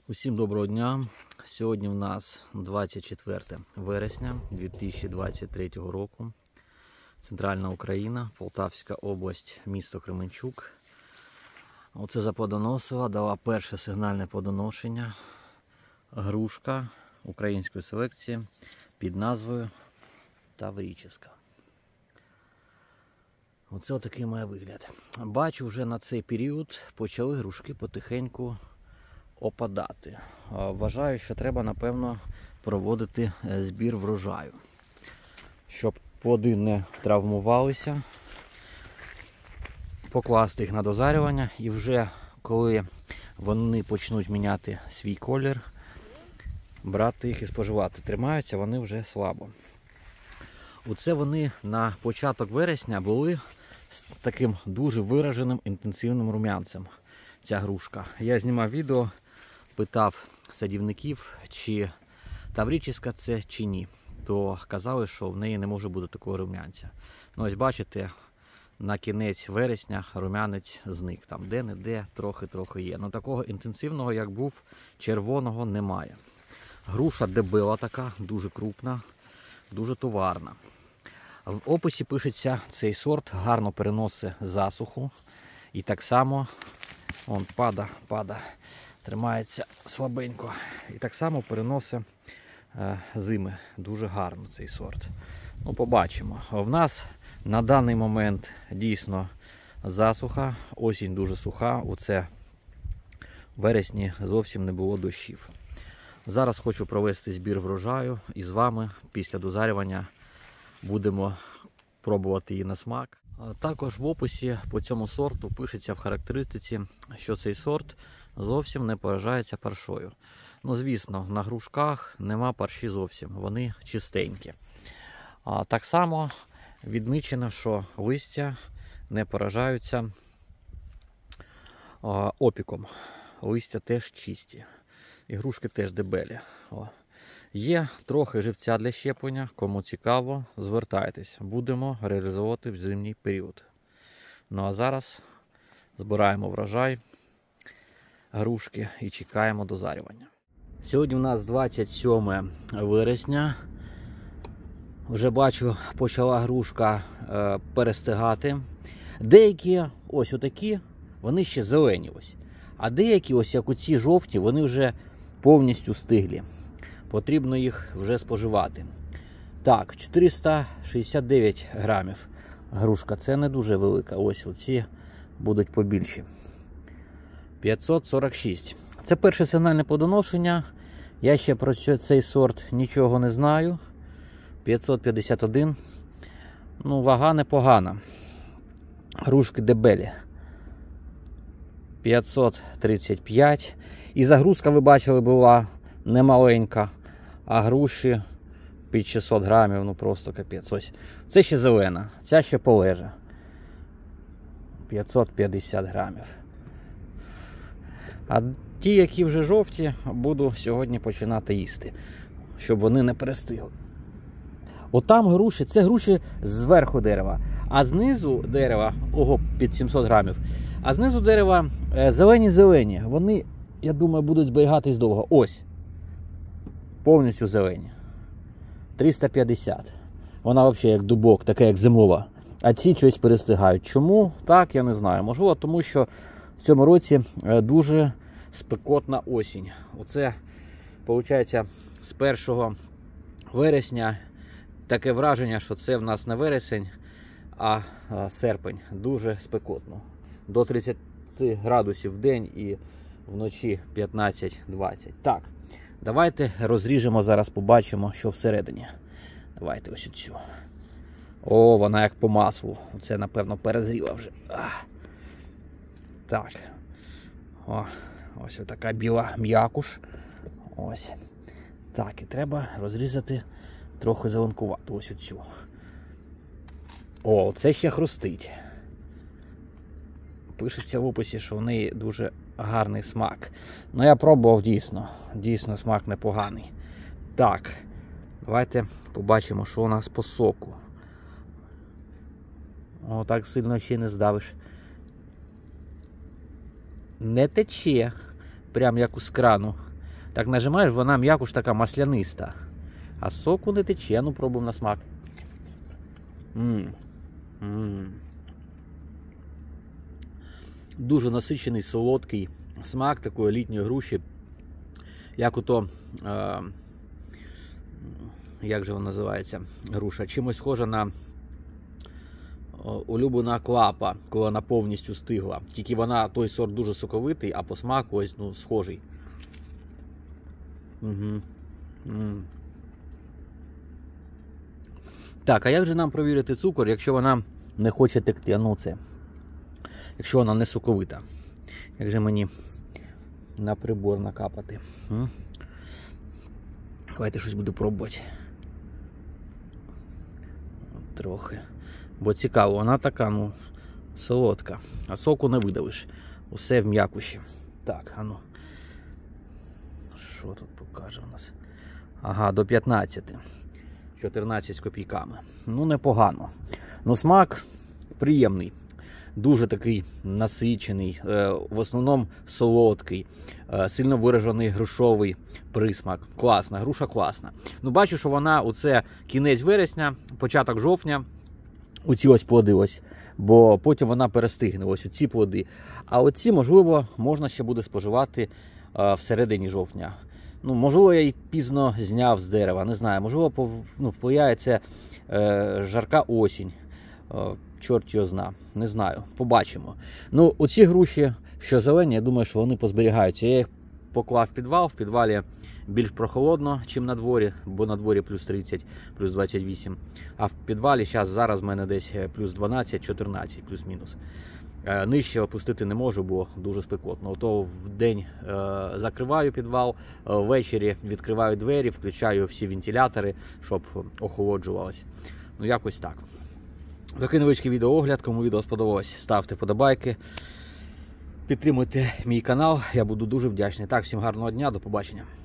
Усім доброго дня! Сьогодні в нас 24 вересня 2023 року. Центральна Україна, Полтавська область, місто Кременчук. Оце заплодоносила, дала перше сигнальне плодоношення. Грушка української селекції під назвою Таврическа. Оце отакий має вигляд. Бачу, вже на цей період почали грушки потихеньку опадати. Вважаю, що треба, напевно, проводити збір врожаю, щоб плоди не травмувалися, покласти їх на дозарювання і вже коли вони почнуть міняти свій колір, брати їх і споживати. Тримаються вони вже слабо. Оце вони на початок вересня були з таким дуже вираженим інтенсивним рум'янцем. Ця грушка. Я знімав відео, питав садівників, чи Таврическа це чи ні. То казали, що в неї не може бути такого рум'янця. Ну ось бачите, на кінець вересня рум'янець зник. Там де-не-де трохи є. Ну такого інтенсивного, як був, червоного немає. Груша дебела така, дуже крупна, дуже товарна. В описі пишеться, цей сорт гарно переносить засуху. І так само, он пада, тримається слабенько. І так само переносить зими. Дуже гарно цей сорт. Ну, побачимо. В нас на даний момент дійсно засуха, осінь дуже суха. Оце в вересні зовсім не було дощів. Зараз хочу провести збір врожаю і з вами після дозарювання будемо пробувати її на смак. Також в описі по цьому сорту пишеться в характеристиці, що цей сорт зовсім не поражається паршою. Ну, звісно, на грушках нема парші зовсім, вони чистенькі. Так само відмічено, що листя не поражаються опіком. Листя теж чисті. І грушки теж дебелі. Є трохи живця для щеплення, кому цікаво, звертайтесь. Будемо реалізовувати в зимній період. Ну а зараз збираємо врожай грушки і чекаємо дозарювання. Сьогодні у нас 27 вересня. Вже бачу, почала грушка перестигати. Деякі ось отакі, вони ще зелені ось. А деякі ось як оці жовті, вони вже повністю стиглі. Потрібно їх вже споживати. Так, 469 грамів грушка. Це не дуже велика. Ось оці будуть побільші. 546. Це перше сигнальне плодоношення. Я ще про цей сорт нічого не знаю. 551. Ну, вага непогана. Грушки дебелі. 535. І загрузка, ви бачили, була немаленька. А груші під 600 грамів, ну просто капець. Ось. Це ще зелена, ця ще полежа. 550 грамів. А ті, які вже жовті, буду сьогодні починати їсти, щоб вони не перестигли. Отам груші, це груші зверху дерева, а знизу дерева, ого, під 700 грамів, а знизу дерева зелені-зелені. Вони, я думаю, будуть зберігатись довго. Ось. Повністю зелені. 350. Вона взагалі як дубок, така як зимова. А ці щось перестигають. Чому? Так, я не знаю. Можливо, тому що в цьому році дуже спекотна осінь. Оце, виходить, з 1 вересня таке враження, що це в нас не вересень, а серпень. Дуже спекотно. До 30 градусів в день і вночі 15-20. Так. Давайте розріжемо зараз, побачимо, що всередині. Давайте ось цю. О, вона як по маслу. Це, напевно, перезріла вже. Так. Ось така біла м'якуш. Ось. Так, і треба розрізати трохи зеленкувату. Ось цю. О, це ще хрустить. Пишеться в описі, що в неї дуже гарний смак. Ну, я пробував дійсно. Дійсно, смак непоганий. Так. Давайте побачимо, що у нас по соку. О, так сильно ще не здавиш. Не тече. Прям як з крану. Так нажимаєш, вона м'якуш така масляниста. А соку не тече, ну пробуємо на смак. Дуже насичений, солодкий смак такої літньої груші. Як ото, як же вона називається, груша? Чимось схожа на улюблена клапа, коли вона повністю стигла. Тільки вона, той сорт дуже соковитий, а по смаку ось, ну, схожий. Так, а як же нам провірити цукор, якщо вона не хоче текти? А ну це. Якщо вона не соковита. Як же мені на прибор накапати? Давайте щось буду пробувати. Трохи. Бо цікаво, вона така, ну, солодка. А соку не видавиш. Усе в м'якуші. Так, а ну. Що тут покаже у нас? Ага, до 15. 14 з копійками. Ну, непогано. Ну, смак приємний. Дуже такий насичений, в основному солодкий, сильно виражений грушовий присмак. Класна, груша класна. Ну, бачу, що вона, оце кінець вересня, початок жовтня, оці ось плоди ось, бо потім вона перестигне, ось оці плоди. А оці, можливо, можна ще буде споживати всередині жовтня. Ну, можливо, я її пізно зняв з дерева, не знаю. Можливо, впливає це жарка осінь. Чорт його зна, не знаю, побачимо. Ну, оці груші, що зелені, я думаю, що вони позберігаються. Я їх поклав в підвал, в підвалі більш прохолодно, ніж на дворі, бо на дворі плюс 30, плюс 28. А в підвалі зараз в мене десь плюс 12, 14, плюс-мінус. Нижче опустити не можу, бо дуже спекотно. Ото в день закриваю підвал, ввечері відкриваю двері, включаю всі вентилятори, щоб охолоджувалось. Ну, якось так. Такий невеличкий відеоогляд. Кому відео сподобалось, ставте вподобайки. Підтримуйте мій канал, я буду дуже вдячний. Так, всім гарного дня, до побачення.